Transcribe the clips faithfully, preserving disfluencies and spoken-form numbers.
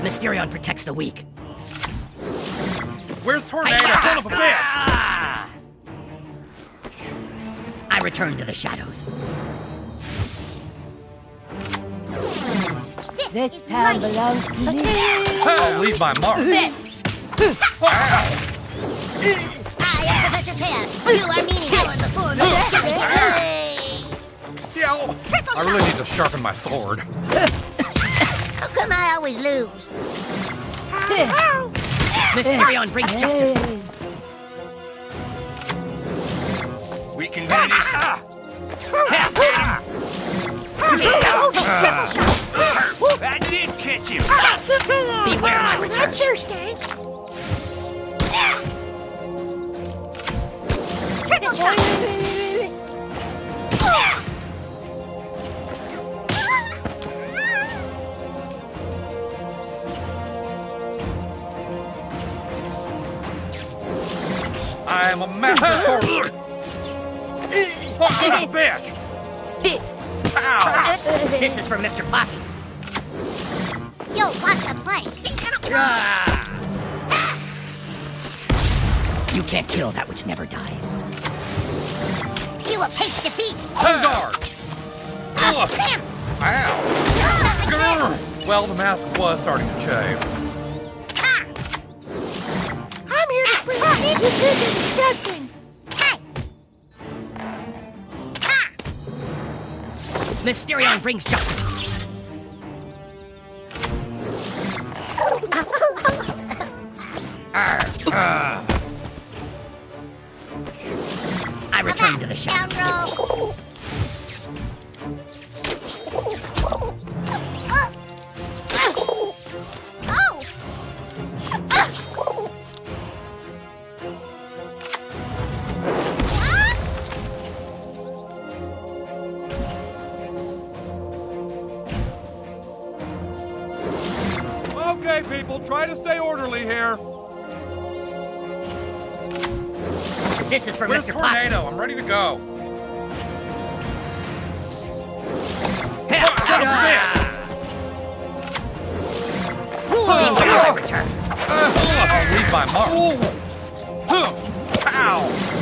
Mysterion protects the weak. Where's Tornado, son of a bitch? I return to the shadows. This town belongs to me. I'll leave my mark. I am Professor Pear. You are meaningless before me. Yeah, I really need to sharpen my sword. How come I always lose? Mysterion brings justice. We can do this. Triple shot. That did catch him. Beware my return. That's your stink. Triple shot. I am a master sword. Fuck that bitch! Ow! This is for Mister Posse. Yo, watch the place. You can't kill that which never dies. You will taste defeat. On guard! Ah, bam. Ow! Ah, Grr. Well, the mask was starting to chafe. ah. I'm here to bring you to disgusting. Hey. Ah. Mysterion brings justice. Arr, arr. I return to the shadows. Scoundrel. Oh. Okay, people, try to stay orderly here. This is for Where's Mister Posse. Tornado? I'm ready to go. Beware my return. I'll leave my mark. Ow!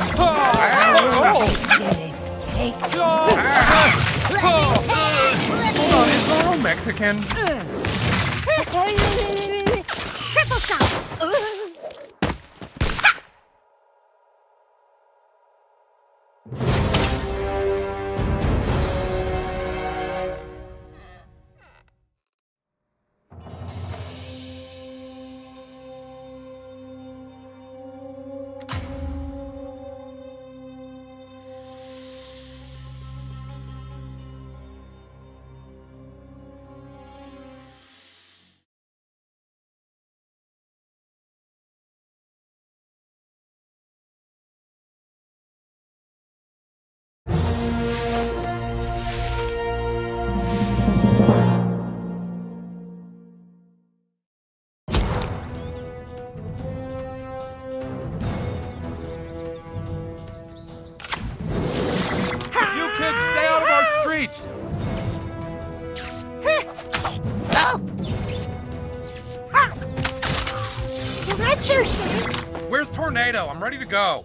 Hold on, is Laurel Mexican? Triple shot. Where's Tornado? I'm ready to go.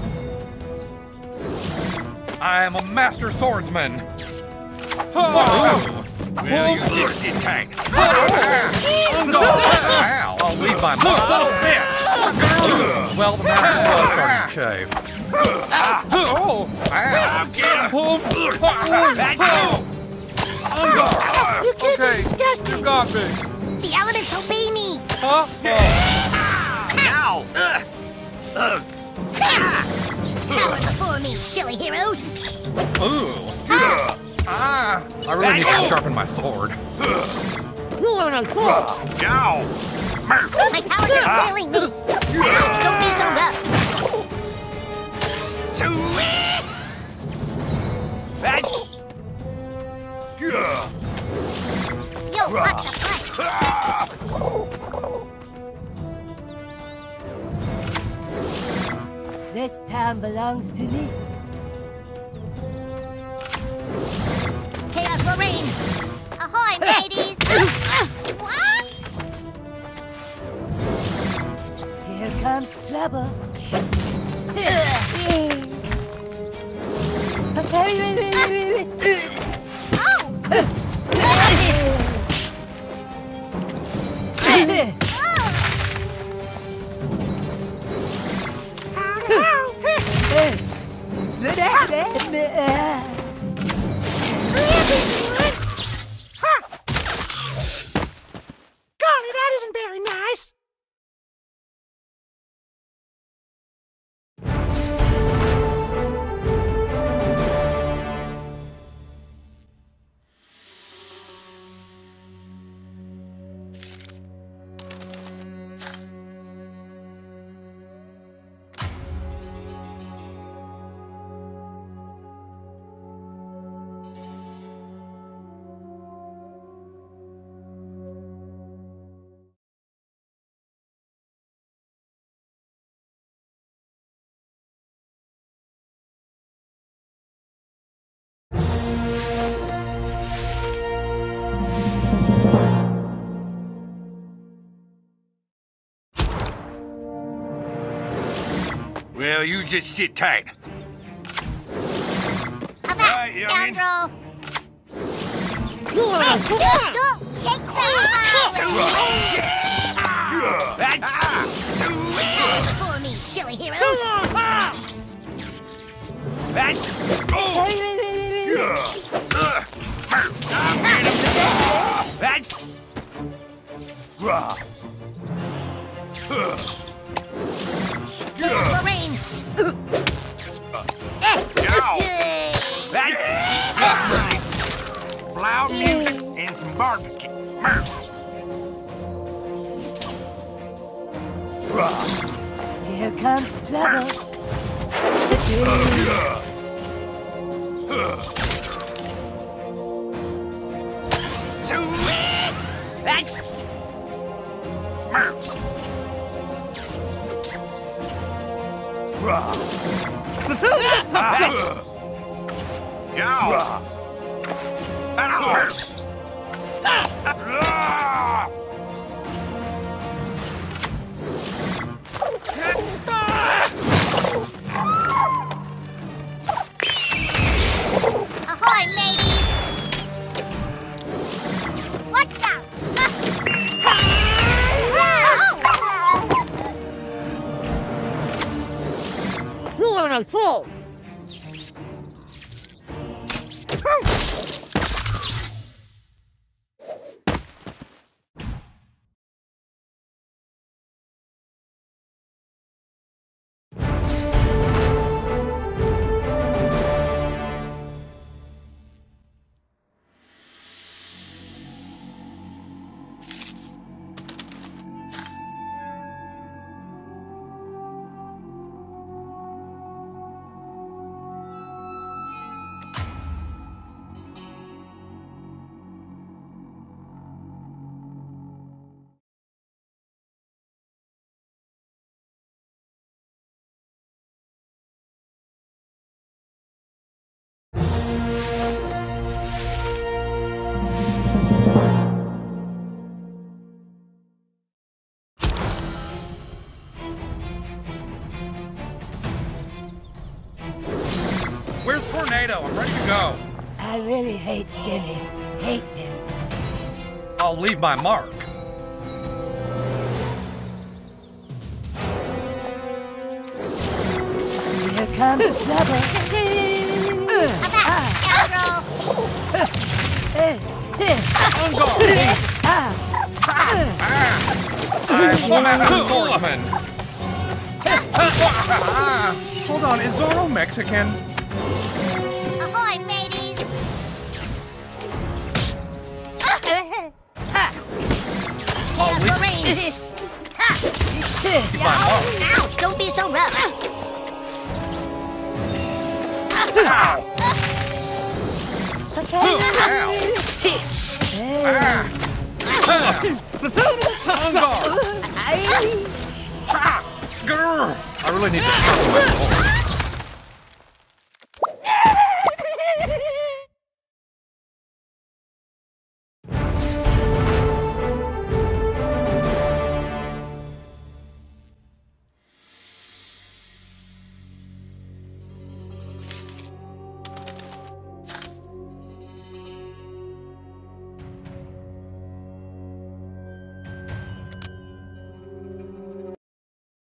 I am a master swordsman. Well, you just did tank. Ow! I'll leave my mark. Son of a bitch! Well, the mask was starting to chafe. Oh! Ow! That go! On guard! You kids are Okay, disgusting. you got me. The elements obey me. Huh? Now! Ugh. Ugh. Cower before me, silly heroes. Ooh. Ah! I really need to sharpen my sword. Now! My powers are failing me. Ouch, don't be so rough. Sweet! That... Yo, watch the fight. This town belongs to me. Chaos will reign. Ahoy, mateys. What? comes trouble. Golly, that isn't very nice. Well, you just sit tight. Avast, Right, youngin'. scoundrel! Don't take that! For me, silly heroes! Lorraine! Loud music and some barbecue. Here comes trouble. Ahoy, mateys! Watch out! You are a fool. Where's Tornado? I'm ready to go. I really hate Jimmy. Hate him. I'll leave my mark. Here comes trouble. Avast, scoundrel! On guard. I'm a master swordsman. Hold on, is Zorro Mexican? Ahoy, mateys! I'll leave. Lorraine! Keep my mark. Ouch! Don't be so rough! Ow! On guard. Ha! Grr. I really need to.